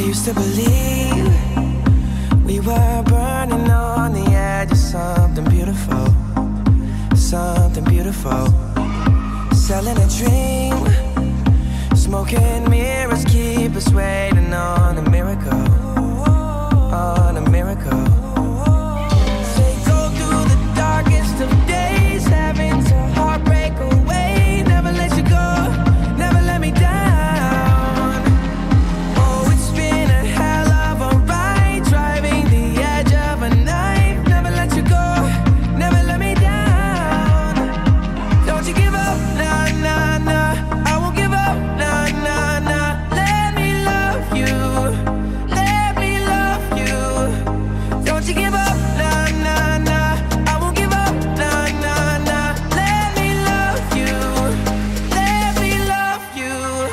used to believe we were burning on the edge of something beautiful, something beautiful. Selling a dream, smoking mirrors keep us waiting on a miracle, on a miracle. Say go through the darkest of days, having to heartbreak away. Never let you go, never let me down. Oh, it's been a hell of a ride, driving the edge of a knife. Never let you go, never let me down. Don't you give up, nah, nah, nah. I won't give up, nah, nah, nah. Let me love you, let me love you. Don't you give up, nah, nah, nah. I won't give up, nah, nah, nah. Let me love you, let me love you.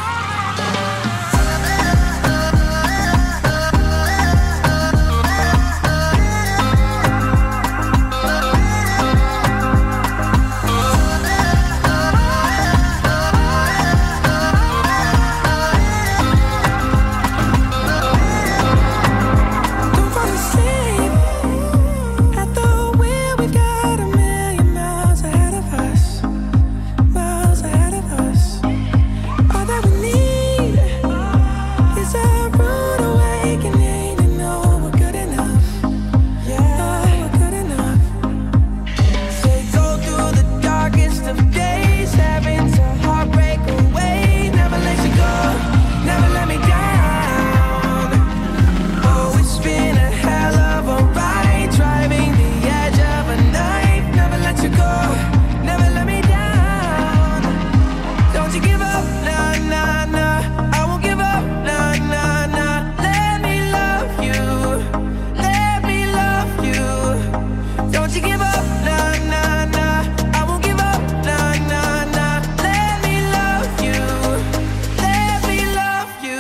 Don't fall asleep at the wheel. We've got a million miles ahead of us, miles ahead of us. All that we need is a rude awakening to know we're good enough. Yeah, we're good enough. Say go through the darkest of days, having to heartbreak away. Never let you go, never let me down. Oh, it's been a hell of a ride, driving the edge of a knife. Never let you go, never let me down. Don't you give up, nah, nah, nah. I won't give up, nah, nah, nah. Let me love you, let me love you. Don't you give up, nah, nah, nah. I won't give up, nah, nah, nah. Let me love you, let me love you.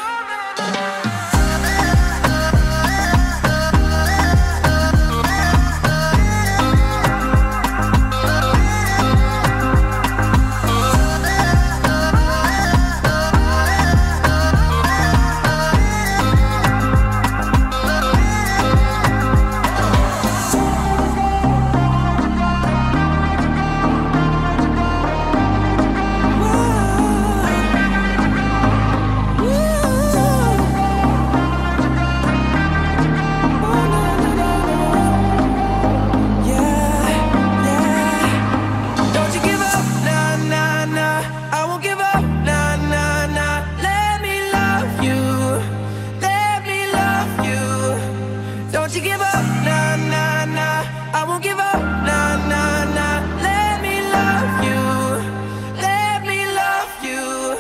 Don't you give up, nah, nah, nah. I won't give up, nah, nah, nah. Let me love you, let me love you. Don't you give up, nah, nah, nah. I won't give up, nah, nah, nah. Let me love you, let me love you.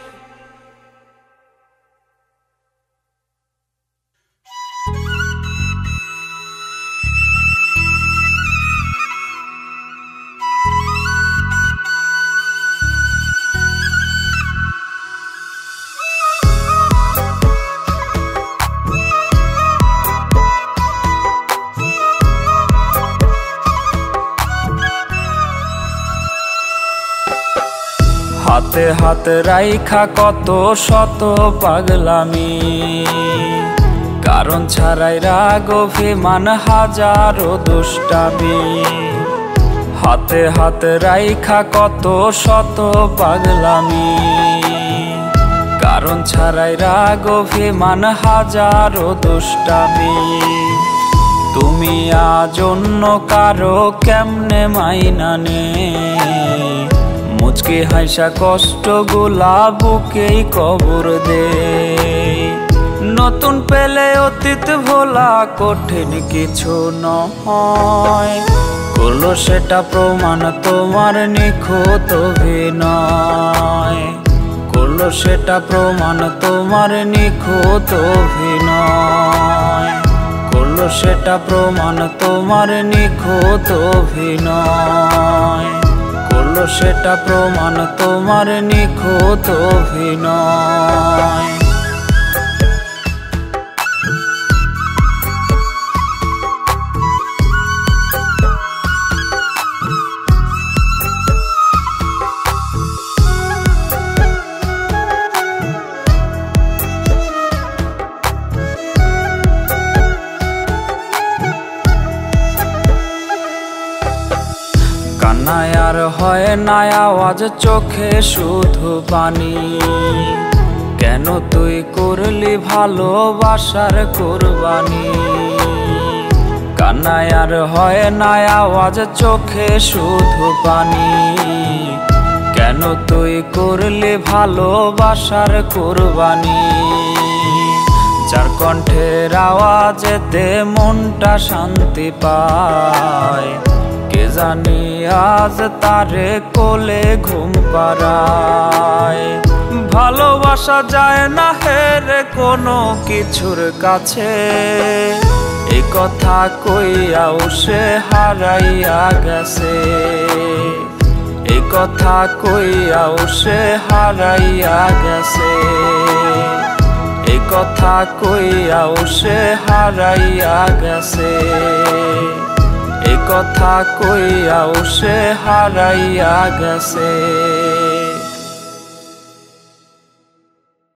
হাতে হাত রাইখা কত শত পাগলামি, কারণ ছাড়াই রাগ অভিমান হাজারো দুষ্টামি। হাতে হাত রাইখা কত শত পাগলামি, কারণ ছাড়াই রাগ অভিমান হাজারো দুষ্টামি। তুমি আজ অন্য কারো কেমনে মাইনা নে, মুচকি হাসা কষ্ট গুলা বুকেই কবর দে। নতুন পেলে অতীত ভোলা কঠিন কিছু নয়, করলো সেটা প্রমাণ তোমার নিখুঁত অভিনয়। করলো সেটা প্রমাণ তোমার নিখুঁত অভিনয়। করলো সেটা প্রমাণ তোমার নিখুঁত অভিনয়। করলো সেটা প্রমাণ তোমার নিখুঁত অভিনয়। কান্নায় আর হয় না আওয়াজ, চোখে শুধু পানি। কেন তুই করলি ভালোবাসার কুরবানি? কান্নায় আর হয় না আওয়াজ, চোখে শুধু পানি। কেন তুই করলি ভালোবাসার কুরবানি? যার কণ্ঠের আওয়াজেতে মনটা শান্তি পায়, কে জানি আজ তারে কোলে ঘুম পাড়ায়। ভালোবাসা যায় না হেরে কোনো কিছুর কাছে, এই কথা কইয়াও সে হারাইয়া গেছে। এই কথা কইয়াও সে হারাইয়া গেছে। এই কথা কইয়াও সে হারাইয়া গেছে। এই কথা কইয়াও সে হারাইয়া গেছে।